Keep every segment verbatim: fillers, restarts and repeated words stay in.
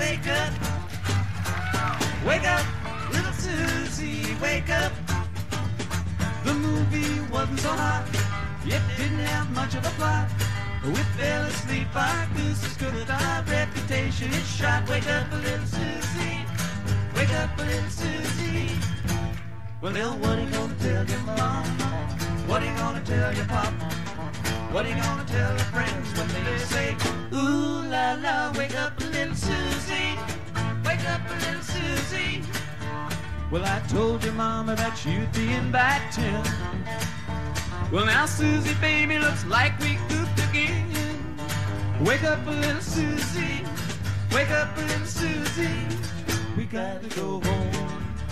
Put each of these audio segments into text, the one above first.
wake up. Wake up, little Susie, wake up. The movie wasn't so hot, it didn't have much of a plot. We fell asleep, our goose is good, our reputation is shot. Wake up, little Susie, wake up, little Susie. Well, now what are you gonna tell your mom? What are you gonna tell your pop? What are you gonna tell your friends when they say, ooh la la, wake up, little Susie, wake up, little Susie. Well, I told your mama that you'd be in by ten. Well, now, Susie, baby, looks like we goofed again. Wake up, little Susie, wake up, little Susie. We gotta go home.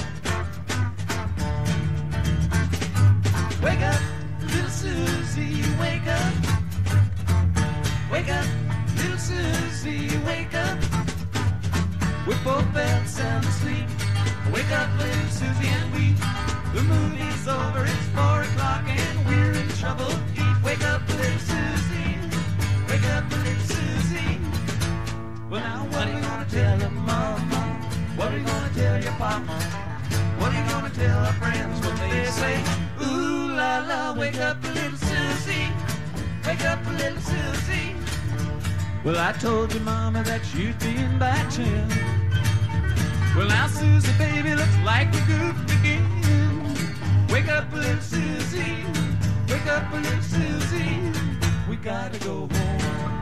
Wake up, little Susie, wake up. Wake up, little Susie, wake up. We're both fell sound asleep. Wake up, little Susie, and we. The movie's over, it's four o'clock, and we're in trouble deep. Wake up, little Susie, wake up, little Susie. Well, now what are you gonna tell your mama? What are you gonna tell your papa? What are you gonna tell our friends when they say, ooh la la, wake up, little Susie, wake up, little Susie. Well, I told your mama that you'd be in by ten. Well, now, Susie, baby, looks like we goofed again. Wake up, little Susie, wake up, little Susie. We gotta go home.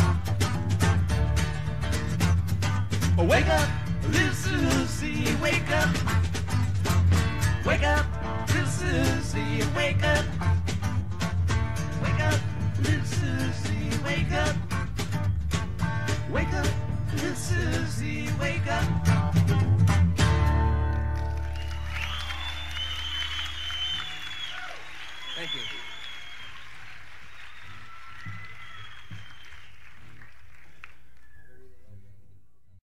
Oh, wake up, little Susie, wake up. Wake up, little Susie, wake up. Wake up, little Susie, wake up. Wake up, little Susie, wake up. Thank you.